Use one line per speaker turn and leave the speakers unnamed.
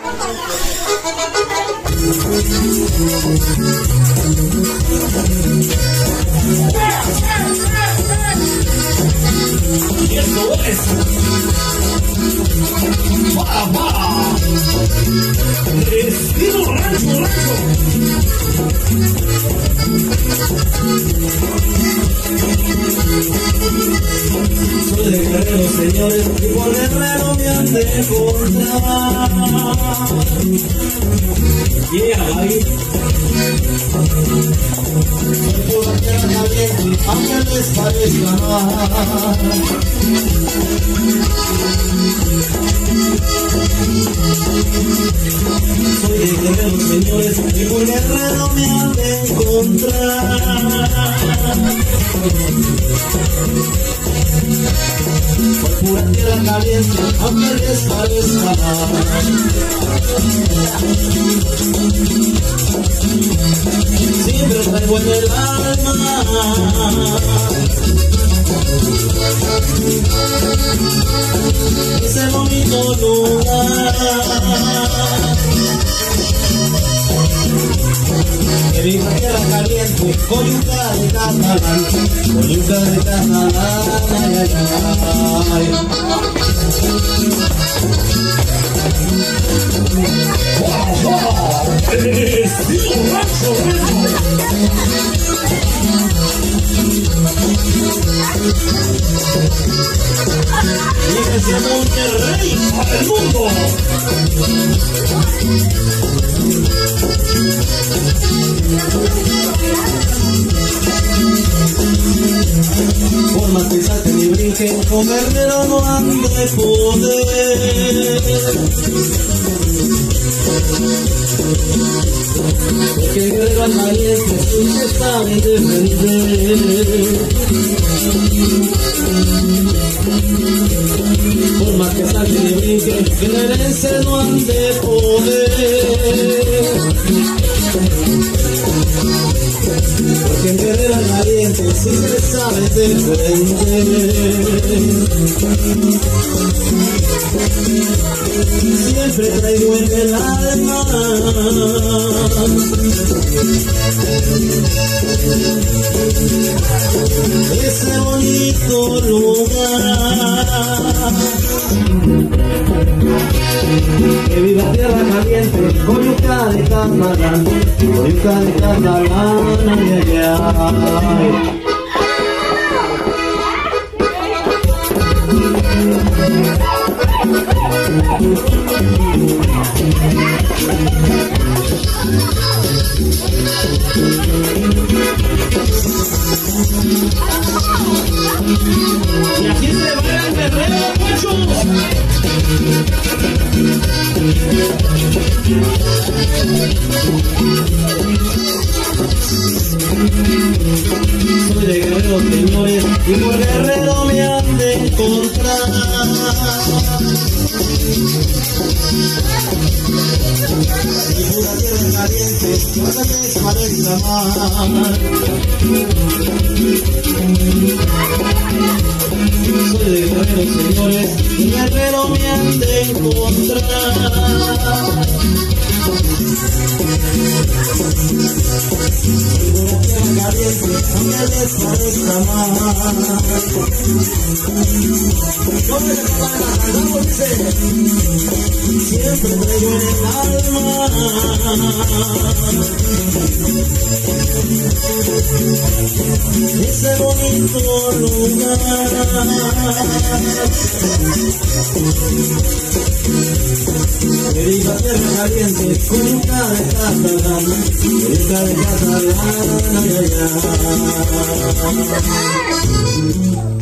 Y esto es para estilo rancho, Soy de Guerrero, señores, y por Guerrero me han de encontrar. Yeah, ahí. Soy pura tierra caliente, aunque les parezca mal. Soy de Guerrero, señores, y por Guerrero me han de encontrar. Soy pura tierra caliente, aunque les parezca mal. Siempre traigo en el alma ese bonito lugar que viva tierra caliente, coyuca de catalán, coyuca de catalán, ay, ay, ay. ¡Wow, wow! ¡Estilo rancho, ¡Lleguese Monterrey para el mundo! Por más que salten y brinquen, con Guerrero no han de poder. Porque Guerrero al valiente sí se sabe defender. Por más que salten y brinquen, guerrerenses no han de poder. Porque en Guerrero al valiente sí se sabe defender. Siempre traigo en el alma ese bonito lugar que viva tierra caliente, coyuca de catalán, coyuca de catalán, ay, ay, ay. Y aquí se va el Guerrero, muchachos. Soy de Guerrero, señores, y por Guerrero me han de encontrar. Y pura tierra caliente, no se les parezca mal. Soy de Guerrero, señores, y Guerrero me han de encontrar. Y pura tierra caliente, no se les parezca mal. Siempre traigo en el alma ese bonito lugar que viva tierra caliente, coyuca de catalán, coyuca de catalán, ay, ay, ay.